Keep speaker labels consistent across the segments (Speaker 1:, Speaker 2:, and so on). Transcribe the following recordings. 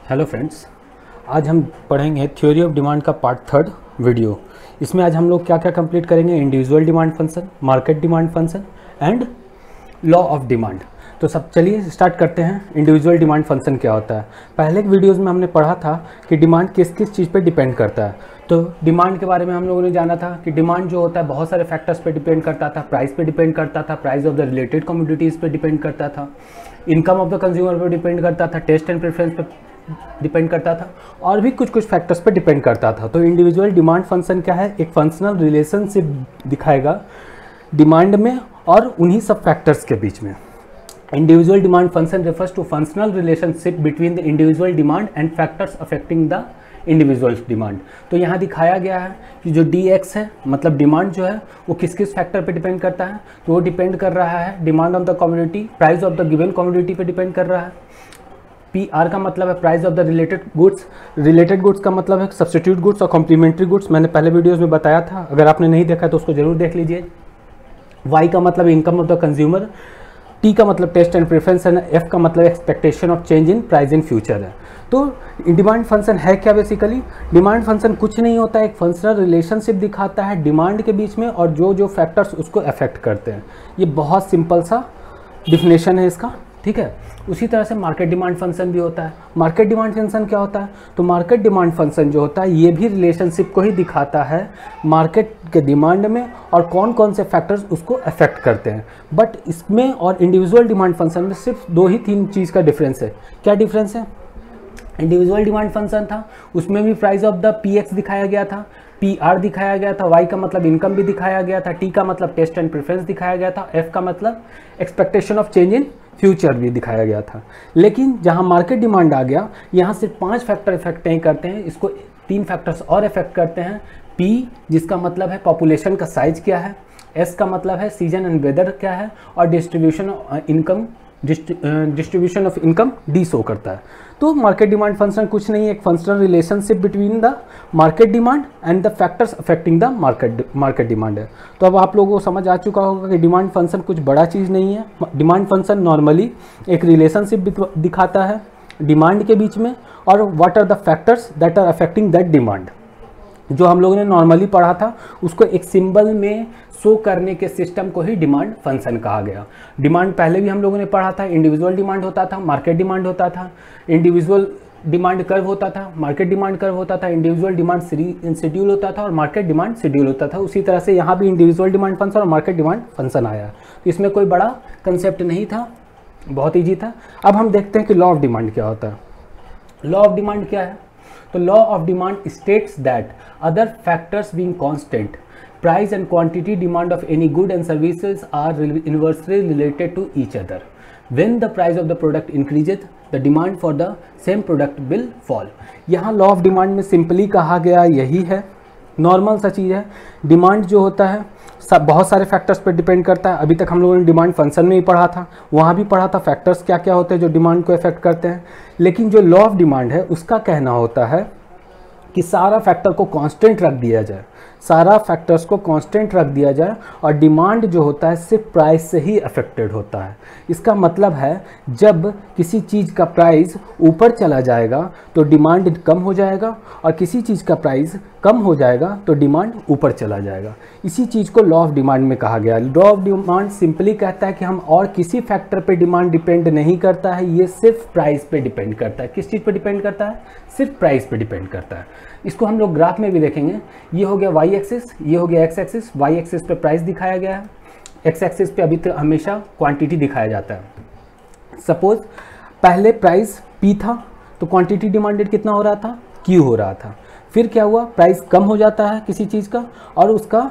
Speaker 1: Hello friends, आज हम पढ़ेंगे थ्योरी ऑफ डिमांड का पार्ट 3 वीडियो। इसमें आज हम लोग क्या क्या कंप्लीट करेंगे, individual demand function, market demand function and law of demand. तो सब चलिए स्टार्ट करते हैं। इंडिविजुअल डिमांड फंक्शन क्या होता है। पहले के वीडियोज़ में हमने पढ़ा था कि डिमांड किस किस चीज़ पे डिपेंड करता है। तो डिमांड के बारे में हम लोगों ने जाना था कि डिमांड जो होता है बहुत सारे फैक्टर्स पे डिपेंड करता था। प्राइस पे डिपेंड करता था, price of the related commodities पे डिपेंड करता था, इनकम ऑफ द कंज्यूमर पे डिपेंड करता था, टेस्ट एंड प्रेफरेंस पे डिपेंड करता था और भी कुछ कुछ फैक्टर्स पे डिपेंड करता था। तो इंडिविजुअल डिमांड फंक्शन क्या है, एक फंक्शनल रिलेशनशिप दिखाएगा डिमांड में और उन्हीं सब फैक्टर्स के बीच में। Individual demand function refers to functional relationship between the individual demand and factors affecting the individual demand. तो यहाँ दिखाया गया है कि जो dx है, मतलब डिमांड जो है वो किस किस फैक्टर पे डिपेंड करता है। तो वो डिपेंड कर रहा है demand of the commodity, price of the given commodity पे डिपेंड कर रहा है। PR का मतलब है price of the related goods, related goods का मतलब है सब्स्टिट्यूट गुड्स और कॉम्प्लीमेंट्री गुड्स। मैंने पहले वीडियोस में बताया था, अगर आपने नहीं देखा तो उसको जरूर देख लीजिए। Y का मतलब income of the consumer, T का मतलब टेस्ट एंड प्रेफरेंस है, F का मतलब expectation of change in price in future है। तो डिमांड फंक्शन है क्या बेसिकली? डिमांड फंक्शन कुछ नहीं होता है, एक फंक्शनल रिलेशनशिप दिखाता है डिमांड के बीच में और जो जो फैक्टर्स उसको अफेक्ट करते हैं। ये बहुत सिंपल सा डिफिनेशन है इसका, ठीक है। उसी तरह से मार्केट डिमांड फंक्शन भी होता है। मार्केट डिमांड फंक्शन क्या होता है? तो मार्केट डिमांड फंक्शन जो होता है ये भी रिलेशनशिप को ही दिखाता है मार्केट के डिमांड में और कौन कौन से फैक्टर्स उसको अफेक्ट करते हैं। बट इसमें और इंडिविजुअल डिमांड फंक्शन में सिर्फ 2 ही 3 चीज़ का डिफरेंस है। क्या डिफरेंस है? इंडिविजुअल डिमांड फंक्शन था, उसमें भी प्राइस ऑफ द PX दिखाया गया था, PR दिखाया गया था, Y का मतलब इनकम भी दिखाया गया था, T का मतलब टेस्ट एंड प्रेफरेंस दिखाया गया था, F का मतलब expectation of change in future भी दिखाया गया था। लेकिन जहां मार्केट डिमांड आ गया, यहाँ सिर्फ 5 फैक्टर इफेक्ट नहीं करते हैं, इसको 3 फैक्टर्स और इफेक्ट करते हैं। P जिसका मतलब है पॉपुलेशन का साइज क्या है, S का मतलब है सीजन एंड वेदर क्या है और distribution of income D show करता है। तो मार्केट डिमांड फंक्शन कुछ नहीं है, एक functional relationship between the market demand and the factors affecting the market demand है। तो अब आप लोगों को समझ आ चुका होगा कि डिमांड फंक्शन कुछ बड़ा चीज़ नहीं है। डिमांड फंक्शन नॉर्मली एक रिलेशनशिप दिखाता है डिमांड के बीच में और what are the factors that are affecting that demand. जो हम लोगों ने नॉर्मली पढ़ा था उसको एक सिंबल में शो करने के सिस्टम को ही डिमांड फंक्शन कहा गया। डिमांड पहले भी हम लोगों ने पढ़ा था, इंडिविजुअल डिमांड होता था, मार्केट डिमांड होता था, इंडिविजुअल डिमांड कर्व होता था, मार्केट डिमांड कर्व होता था, इंडिविजुअल डिमांड शेड्यूल होता था और मार्केट डिमांड शेड्यूल होता था। उसी तरह से यहाँ भी इंडिविजुअल डिमांड फंक्शन और मार्केट डिमांड फंक्शन आया। तो इसमें कोई बड़ा कंसेप्ट नहीं था, बहुत ईजी था। अब हम देखते हैं कि लॉ ऑफ डिमांड क्या होता है। लॉ ऑफ डिमांड क्या है? तो law of demand states that other factors being constant, price and quantity demand of any good and services are inversely related to each other. When the price of the product increases, the demand for the same product will fall. यहाँ law of demand में simply कहा गया यही है, normal सा चीज़ है। Demand जो होता है सब बहुत सारे फैक्टर्स पर डिपेंड करता है। अभी तक हम लोगों ने डिमांड फंक्शन में ही पढ़ा था, वहाँ भी पढ़ा था फैक्टर्स क्या क्या होते हैं जो डिमांड को अफेक्ट करते हैं। लेकिन जो लॉ ऑफ डिमांड है उसका कहना होता है कि सारा फैक्टर को कांस्टेंट रख दिया जाए, सारा फैक्टर्स को कांस्टेंट रख दिया जाए और डिमांड जो होता है सिर्फ प्राइस से ही अफेक्टेड होता है। इसका मतलब है जब किसी चीज़ का प्राइस ऊपर चला जाएगा तो डिमांड कम हो जाएगा और किसी चीज़ का प्राइस कम हो जाएगा तो डिमांड ऊपर चला जाएगा। इसी चीज़ को लॉ ऑफ डिमांड में कहा गया। लॉ ऑफ डिमांड सिंपली कहता है कि हम और किसी फैक्टर पे डिमांड डिपेंड नहीं करता है, ये सिर्फ प्राइस पे डिपेंड करता है। किस चीज़ पे डिपेंड करता है? सिर्फ प्राइस पे डिपेंड करता है। इसको हम लोग ग्राफ में भी देखेंगे। ये हो गया Y एक्सिस, ये हो गया X एक्सिस। Y एक्सिस पे प्राइस दिखाया गया है, X एक्सिस पे अभी तक हमेशा क्वांटिटी दिखाया जाता है। सपोज पहले प्राइस P था तो क्वांटिटी डिमांडेड कितना हो रहा था? Q हो रहा था। फिर क्या हुआ? प्राइस कम हो जाता है किसी चीज़ का और उसका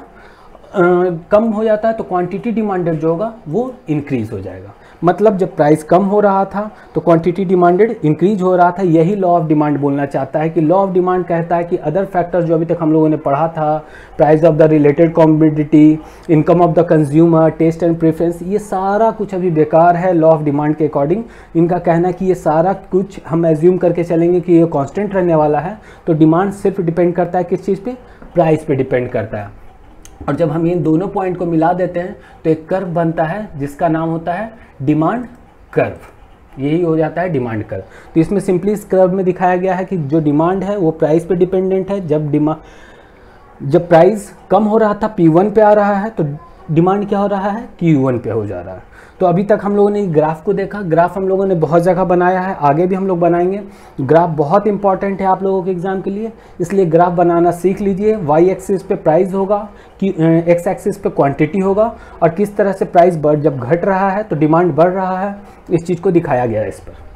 Speaker 1: कम हो जाता है तो क्वांटिटी डिमांडेड जो होगा वो इंक्रीज हो जाएगा। मतलब जब प्राइस कम हो रहा था तो क्वांटिटी डिमांडेड इंक्रीज हो रहा था। यही लॉ ऑफ डिमांड बोलना चाहता है कि लॉ ऑफ डिमांड कहता है कि अदर फैक्टर्स जो अभी तक हम लोगों ने पढ़ा था, price of the related commodity, income of the consumer, taste and preference, ये सारा कुछ अभी बेकार है लॉ ऑफ डिमांड के अकॉर्डिंग। इनका कहना है कि ये सारा कुछ हम एज्यूम करके चलेंगे कि ये कॉन्स्टेंट रहने वाला है। तो डिमांड सिर्फ डिपेंड करता है किस चीज़ पे? प्राइस पे डिपेंड करता है। और जब हम इन दोनों पॉइंट को मिला देते हैं तो एक कर्व बनता है जिसका नाम होता है डिमांड कर्व। यही हो जाता है डिमांड कर्व। तो इसमें सिंपली इस कर्व में दिखाया गया है कि जो डिमांड है वो प्राइस पे डिपेंडेंट है। जब प्राइस कम हो रहा था P1 पे आ रहा है तो डिमांड क्या हो रहा है, Q1 पे हो जा रहा है। तो अभी तक हम लोगों ने ग्राफ को देखा, ग्राफ हम लोगों ने बहुत जगह बनाया है, आगे भी हम लोग बनाएंगे। ग्राफ बहुत इंपॉर्टेंट है आप लोगों के एग्जाम के लिए, इसलिए ग्राफ बनाना सीख लीजिए। वाई एक्सिस पे प्राइस होगा कि एक्स एक्सिस पे क्वांटिटी होगा, और किस तरह से प्राइस जब घट रहा है तो डिमांड बढ़ रहा है, इस चीज़ को दिखाया गया है इस पर।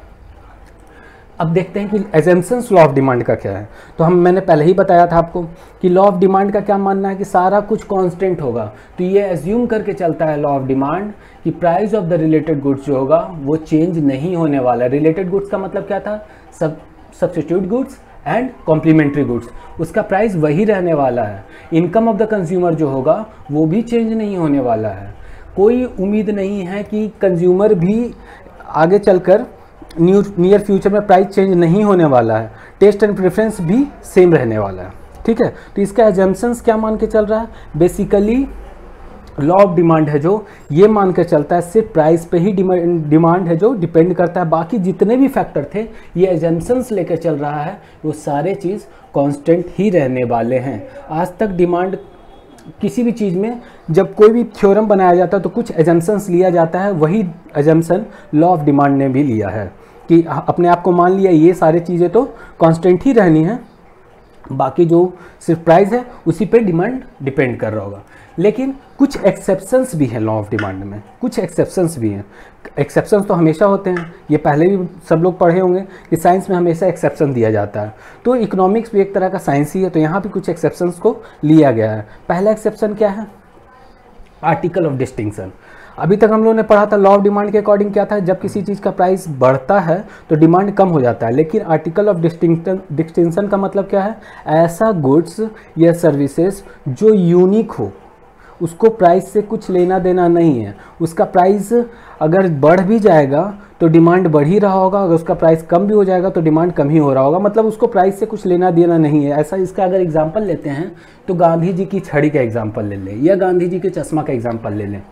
Speaker 1: अब देखते हैं कि एजम्पशंस लॉ ऑफ डिमांड का क्या है। तो मैंने पहले ही बताया था आपको कि लॉ ऑफ डिमांड का क्या मानना है कि सारा कुछ कांस्टेंट होगा। तो ये एज्यूम करके चलता है लॉ ऑफ डिमांड कि price of the related goods जो होगा वो चेंज नहीं होने वाला है। रिलेटेड गुड्स का मतलब क्या था, substitute goods and complementary goods, उसका प्राइस वही रहने वाला है। इनकम ऑफ द कंज्यूमर जो होगा वो भी चेंज नहीं होने वाला है। कोई उम्मीद नहीं है कि कंज्यूमर भी आगे चलकर नियर फ्यूचर में प्राइस चेंज नहीं होने वाला है। टेस्ट एंड प्रेफरेंस भी सेम रहने वाला है, ठीक है। तो इसका एजम्पशंस क्या मान के चल रहा है, बेसिकली लॉ ऑफ डिमांड है जो ये मान के चलता है सिर्फ प्राइस पे ही डिमांड है जो डिपेंड करता है। बाकी जितने भी फैक्टर थे ये एजम्पशंस लेकर चल रहा है, वो सारे चीज़ कांस्टेंट ही रहने वाले हैं। आज तक डिमांड किसी भी चीज़ में जब कोई भी थ्योरम बनाया जाता है तो कुछ एजम्पशंस लिया जाता है, वही एजम्पशन लॉ ऑफ डिमांड ने भी लिया है कि अपने आप को मान लिया ये सारी चीज़ें तो कांस्टेंट ही रहनी है, बाकी जो सिर्फ प्राइस है उसी पे डिमांड डिपेंड कर रहा होगा। लेकिन कुछ एक्सेप्शंस भी हैं लॉ ऑफ डिमांड में, कुछ एक्सेप्शंस भी हैं। एक्सेप्शंस तो हमेशा होते हैं, ये पहले भी सब लोग पढ़े होंगे कि साइंस में हमेशा एक्सेप्शन दिया जाता है। तो इकोनॉमिक्स भी एक तरह का साइंस ही है, तो यहाँ भी कुछ एक्सेप्शंस को लिया गया है। पहला एक्सेप्शन क्या है, आर्टिकल ऑफ डिस्टिंक्शन। अभी तक हम लोगों ने पढ़ा था लॉ ऑफ डिमांड के अकॉर्डिंग क्या था, जब किसी चीज़ का प्राइस बढ़ता है तो डिमांड कम हो जाता है। लेकिन आर्टिकल ऑफ डिस्टिंक्शन का मतलब क्या है, ऐसा गुड्स या सर्विसेज जो यूनिक हो, उसको प्राइस से कुछ लेना देना नहीं है। उसका प्राइस अगर बढ़ भी जाएगा तो डिमांड बढ़ ही रहा होगा, अगर उसका प्राइस कम भी हो जाएगा तो डिमांड कम ही हो रहा होगा, मतलब उसको प्राइस से कुछ लेना देना नहीं है। ऐसा इसका अगर एग्जांपल लेते हैं तो गांधी जी की छड़ी का एग्जांपल ले लें या गांधी जी के चश्मा का एग्जांपल ले लें।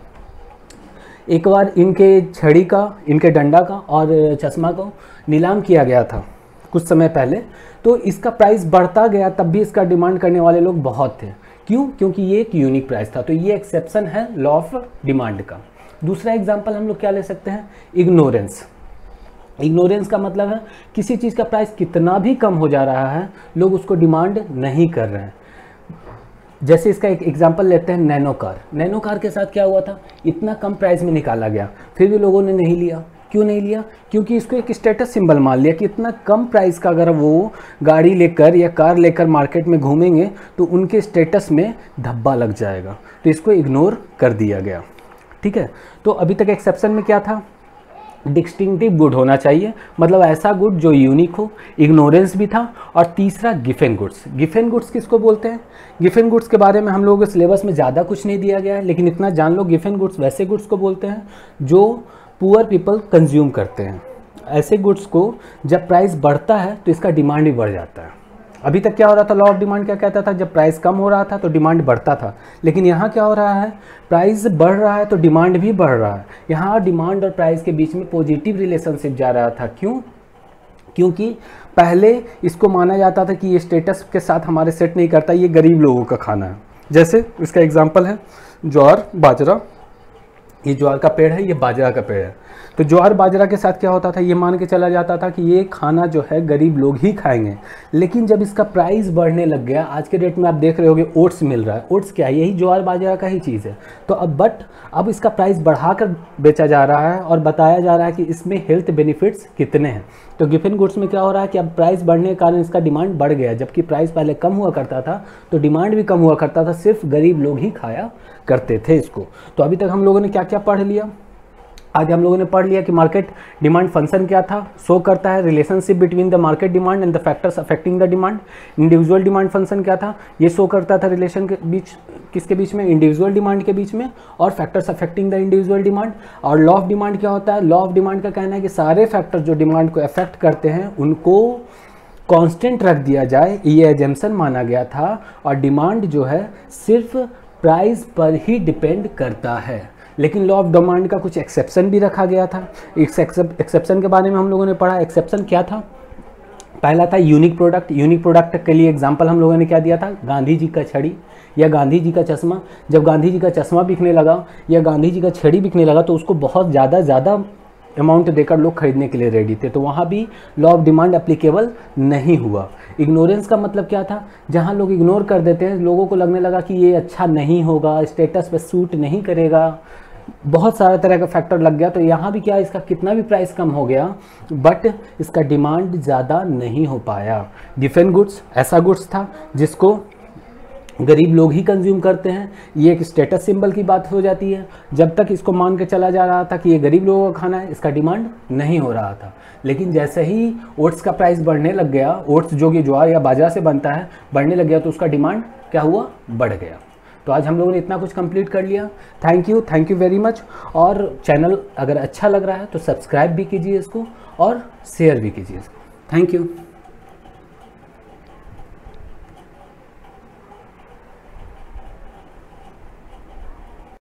Speaker 1: एक बार इनके छड़ी का, इनके डंडा का और चश्मा को नीलाम किया गया था कुछ समय पहले, तो इसका प्राइस बढ़ता गया, तब भी इसका डिमांड करने वाले लोग बहुत थे। क्यों? क्योंकि ये एक यूनिक प्राइस था। तो ये एक्सेप्शन है लॉ ऑफ डिमांड का। दूसरा एग्जांपल हम लोग क्या ले सकते हैं, इग्नोरेंस। इग्नोरेंस का मतलब है किसी चीज़ का प्राइस कितना भी कम हो जा रहा है, लोग उसको डिमांड नहीं कर रहे हैं। जैसे इसका एक एग्जांपल लेते हैं नैनो कार। नैनो कार के साथ क्या हुआ था, इतना कम प्राइस में निकाला गया, फिर भी लोगों ने नहीं लिया। क्यों नहीं लिया? क्योंकि इसको एक स्टेटस सिंबल मान लिया कि इतना कम प्राइस का अगर वो गाड़ी लेकर या कार लेकर मार्केट में घूमेंगे तो उनके स्टेटस में धब्बा लग जाएगा, तो इसको इग्नोर कर दिया गया। ठीक है, तो अभी तक एक्सेप्शन में क्या था, डिस्टिंक्टिव गुड होना चाहिए, मतलब ऐसा गुड जो यूनिक हो। इग्नोरेंस भी था। और तीसरा गिफन गुड्स। गिफन गुड्स किसको बोलते हैं? गिफन गुड्स के बारे में हम लोगों के सिलेबस में ज़्यादा कुछ नहीं दिया गया है, लेकिन इतना जान लो, गिफन गुड्स वैसे गुड्स को बोलते हैं जो पुअर पीपल कंज्यूम करते हैं। ऐसे गुड्स को जब प्राइस बढ़ता है तो इसका डिमांड भी बढ़ जाता है। अभी तक क्या हो रहा था, लॉ ऑफ डिमांड क्या कहता था, जब प्राइस कम हो रहा था तो डिमांड बढ़ता था। लेकिन यहाँ क्या हो रहा है, प्राइस बढ़ रहा है तो डिमांड भी बढ़ रहा है। यहाँ डिमांड और प्राइस के बीच में पॉजिटिव रिलेशनशिप जा रहा था। क्यों? क्योंकि पहले इसको माना जाता था कि ये स्टेटस के साथ हमारे सेट नहीं करता, ये गरीब लोगों का खाना है। जैसे इसका एग्जाम्पल है ज्वार बाजरा। ये ज्वार का पेड़ है, ये बाजरा का पेड़ है। तो ज्वार बाजरा के साथ क्या होता था, ये मान के चला जाता था कि ये खाना जो है गरीब लोग ही खाएंगे। लेकिन जब इसका प्राइस बढ़ने लग गया, आज के डेट में आप देख रहे होगे ओट्स मिल रहा है। ओट्स क्या है, यही ज्वार बाजरा का ही चीज़ है। तो अब इसका प्राइस बढ़ाकर बेचा जा रहा है और बताया जा रहा है कि इसमें हेल्थ बेनिफिट्स कितने हैं। तो गिफन गुड्स में क्या हो रहा है कि अब प्राइस बढ़ने के कारण इसका डिमांड बढ़ गया, जबकि प्राइस पहले कम हुआ करता था तो डिमांड भी कम हुआ करता था, सिर्फ गरीब लोग ही खाया करते थे इसको। तो अभी तक हम लोगों ने क्या क्या पढ़ लिया, आज हम लोगों ने पढ़ लिया कि मार्केट डिमांड फंक्शन क्या था, शो करता है relationship between the market demand and the factors affecting the demand. Individual demand function क्या था, ये शो करता था रिलेशन के बीच, किसके बीच में, इंडिविजुअल डिमांड के बीच में और factors affecting the individual demand. और लॉ ऑफ डिमांड क्या होता है, लॉ ऑफ डिमांड का कहना है कि सारे फैक्टर जो डिमांड को अफेक्ट करते हैं उनको कांस्टेंट रख दिया जाए, ये एजम्पशन माना गया था। और डिमांड जो है सिर्फ प्राइस पर ही डिपेंड करता है। लेकिन लॉ ऑफ डिमांड का कुछ एक्सेप्शन भी रखा गया था। इस एक्सेप्शन के बारे में हम लोगों ने पढ़ा। एक्सेप्शन क्या था? पहला था यूनिक प्रोडक्ट। यूनिक प्रोडक्ट के लिए एग्जांपल हम लोगों ने क्या दिया था? गांधी जी का छड़ी या गांधी जी का चश्मा। जब गांधी जी का चश्मा बिकने लगा या गांधी जी का छड़ी बिकने लगा तो उसको बहुत ज़्यादा अमाउंट देकर लोग खरीदने के लिए रेडी थे, तो वहाँ भी लॉ ऑफ डिमांड एप्लीकेबल नहीं हुआ। इग्नोरेंस का मतलब क्या था? जहाँ लोग इग्नोर कर देते हैं, लोगों को लगने लगा कि ये अच्छा नहीं होगा, स्टेटस पे सूट नहीं करेगा, बहुत सारा तरह का फैक्टर लग गया, तो यहाँ भी क्या, इसका कितना भी प्राइस कम हो गया बट इसका डिमांड ज़्यादा नहीं हो पाया। डिफेंस गुड्स ऐसा गुड्स था जिसको गरीब लोग ही कंज्यूम करते हैं, ये एक स्टेटस सिंबल की बात हो जाती है। जब तक इसको मान के चला जा रहा था कि ये गरीब लोगों का खाना है, इसका डिमांड नहीं हो रहा था। लेकिन जैसे ही ओट्स का प्राइस बढ़ने लग गया, ओट्स जो कि ज्वार या बाजरा से बनता है, बढ़ने लग गया, तो उसका डिमांड क्या हुआ? बढ़ गया। तो आज हम लोगों ने इतना कुछ कंप्लीट कर लिया। Thank you very much. और चैनल अगर अच्छा लग रहा है तो सब्सक्राइब भी कीजिए इसको और शेयर भी कीजिए इसको। Thank you.